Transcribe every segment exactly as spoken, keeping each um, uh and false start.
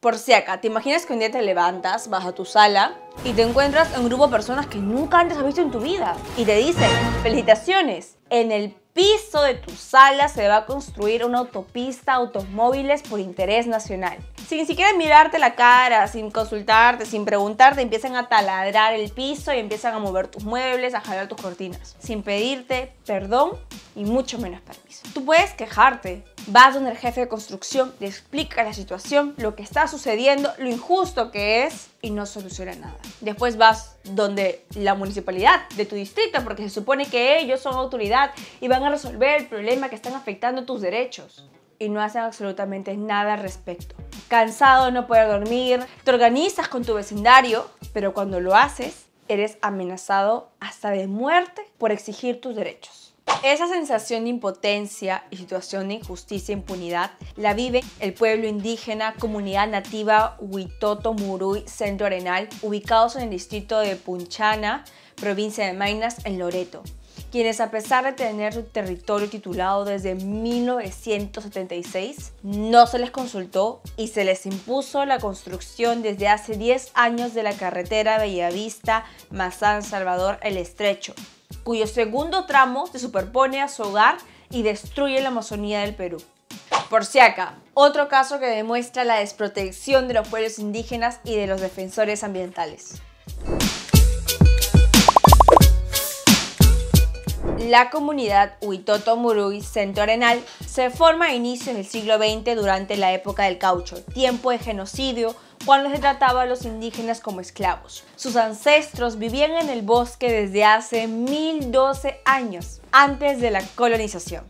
Por si acá, ¿te imaginas que un día te levantas, vas a tu sala y te encuentras en un grupo de personas que nunca antes has visto en tu vida? Y te dicen, felicitaciones, en el piso de tu sala se va a construir una autopista automóviles por interés nacional. Sin ni siquiera mirarte la cara, sin consultarte, sin preguntarte, empiezan a taladrar el piso y empiezan a mover tus muebles, a jalar tus cortinas, sin pedirte perdón y mucho menos permiso. Tú puedes quejarte, vas donde el jefe de construcción, le explica la situación, lo que está sucediendo, lo injusto que es y no soluciona nada. Después vas donde la municipalidad de tu distrito, porque se supone que ellos son autoridad y van a resolver el problema que están afectando tus derechos. Y no hacen absolutamente nada al respecto. Cansado de no poder dormir, te organizas con tu vecindario, pero cuando lo haces, eres amenazado hasta de muerte por exigir tus derechos. Esa sensación de impotencia y situación de injusticia e impunidad la vive el pueblo indígena, comunidad nativa Huitoto Muruy Centro Arenal, ubicados en el distrito de Punchana, provincia de Maynas, en Loreto, quienes a pesar de tener su territorio titulado desde mil novecientos setenta y seis, no se les consultó y se les impuso la construcción desde hace diez años de la carretera Bellavista-Mazán-Salvador El Estrecho, cuyo segundo tramo se superpone a su hogar y destruye la Amazonía del Perú. Por si acá, otro caso que demuestra la desprotección de los pueblos indígenas y de los defensores ambientales. La comunidad Huitoto Muruy Centro Arenal se forma a inicios del siglo veinte durante la época del caucho, tiempo de genocidio, cuando se trataba a los indígenas como esclavos. Sus ancestros vivían en el bosque desde hace mil doce años, antes de la colonización.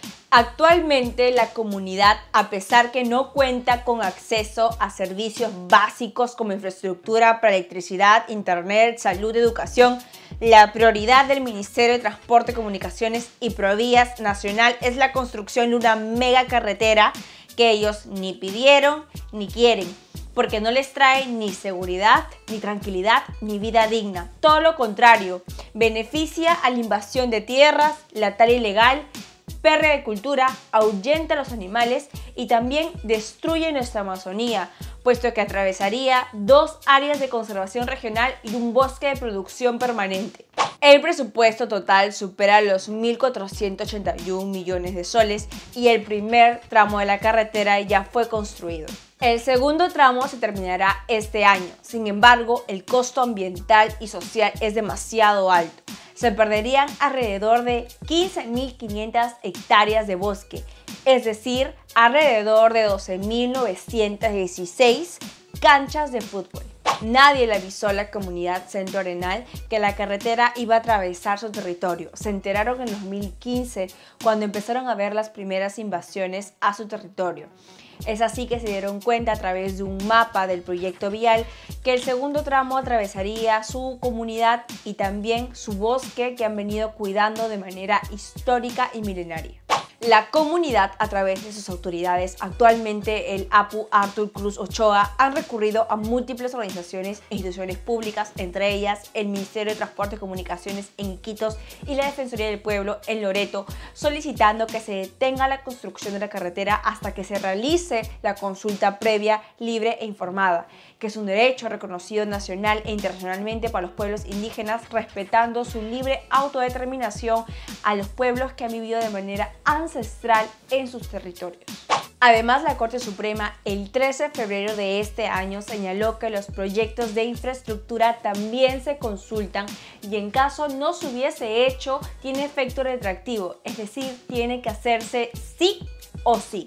Actualmente la comunidad, a pesar que no cuenta con acceso a servicios básicos como infraestructura para electricidad, internet, salud, educación, la prioridad del Ministerio de Transporte, Comunicaciones y Provías Nacional es la construcción de una mega carretera que ellos ni pidieron ni quieren, porque no les trae ni seguridad, ni tranquilidad, ni vida digna. Todo lo contrario, beneficia a la invasión de tierras, la tala ilegal, pérdida de cultura, ahuyenta a los animales y también destruye nuestra Amazonía, puesto que atravesaría dos áreas de conservación regional y un bosque de producción permanente. El presupuesto total supera los mil cuatrocientos ochenta y un millones de soles y el primer tramo de la carretera ya fue construido. El segundo tramo se terminará este año, sin embargo, el costo ambiental y social es demasiado alto. Se perderían alrededor de quince mil quinientas hectáreas de bosque, es decir, alrededor de doce mil novecientas dieciséis canchas de fútbol. Nadie le avisó a la comunidad Centro Arenal que la carretera iba a atravesar su territorio. Se enteraron en dos mil quince, cuando empezaron a ver las primeras invasiones a su territorio. Es así que se dieron cuenta a través de un mapa del proyecto vial que el segundo tramo atravesaría su comunidad y también su bosque que han venido cuidando de manera histórica y milenaria. La comunidad, a través de sus autoridades, actualmente el A P U Arthur Cruz Ochoa, han recurrido a múltiples organizaciones e instituciones públicas, entre ellas el Ministerio de Transporte y Comunicaciones en Iquitos y la Defensoría del Pueblo en Loreto, solicitando que se detenga la construcción de la carretera hasta que se realice la consulta previa, libre e informada, que es un derecho reconocido nacional e internacionalmente para los pueblos indígenas, respetando su libre autodeterminación a los pueblos que han vivido de manera ancestral en sus territorios. Además, la Corte Suprema el trece de febrero de este año señaló que los proyectos de infraestructura también se consultan y en caso no se hubiese hecho, tiene efecto retroactivo, es decir, tiene que hacerse sí o sí.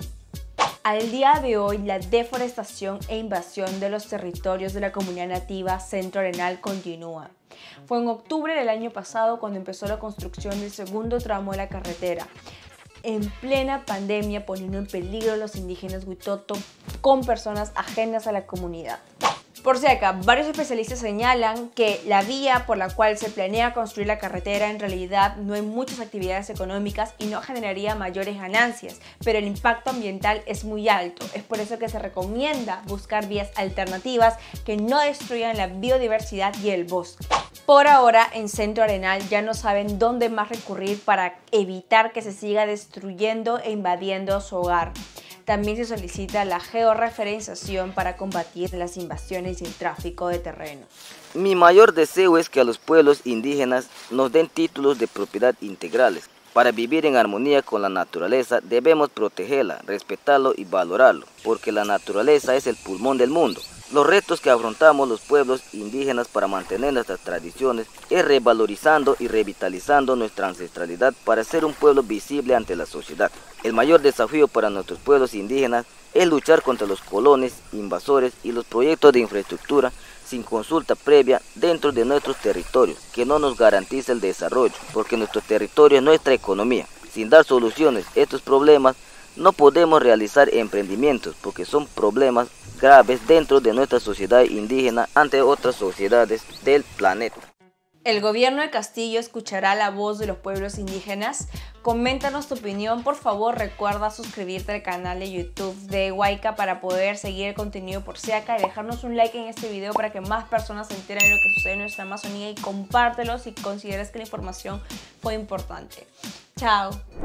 Al día de hoy, la deforestación e invasión de los territorios de la comunidad nativa Centro Arenal continúa. Fue en octubre del año pasado cuando empezó la construcción del segundo tramo de la carretera, en plena pandemia, poniendo en peligro a los indígenas Huitoto con personas ajenas a la comunidad. Por si acá, varios especialistas señalan que la vía por la cual se planea construir la carretera en realidad no hay muchas actividades económicas y no generaría mayores ganancias, pero el impacto ambiental es muy alto. Es por eso que se recomienda buscar vías alternativas que no destruyan la biodiversidad y el bosque. Por ahora, en Centro Arenal ya no saben dónde más recurrir para evitar que se siga destruyendo e invadiendo su hogar. También se solicita la georreferenciación para combatir las invasiones y el tráfico de terrenos. Mi mayor deseo es que a los pueblos indígenas nos den títulos de propiedad integrales. Para vivir en armonía con la naturaleza debemos protegerla, respetarlo y valorarlo, porque la naturaleza es el pulmón del mundo. Los retos que afrontamos los pueblos indígenas para mantener nuestras tradiciones es revalorizando y revitalizando nuestra ancestralidad para ser un pueblo visible ante la sociedad. El mayor desafío para nuestros pueblos indígenas es luchar contra los colones, invasores y los proyectos de infraestructura sin consulta previa dentro de nuestros territorios, que no nos garantiza el desarrollo, porque nuestro territorio es nuestra economía. Sin dar soluciones a estos problemas, no podemos realizar emprendimientos, porque son problemas graves dentro de nuestra sociedad indígena ante otras sociedades del planeta. ¿El gobierno de Castillo escuchará la voz de los pueblos indígenas? Coméntanos tu opinión, por favor. Recuerda suscribirte al canal de YouTube de Huayca para poder seguir el contenido por Siaca y dejarnos un like en este video para que más personas se enteren de lo que sucede en nuestra Amazonía, y compártelo si consideras que la información fue importante. Chao.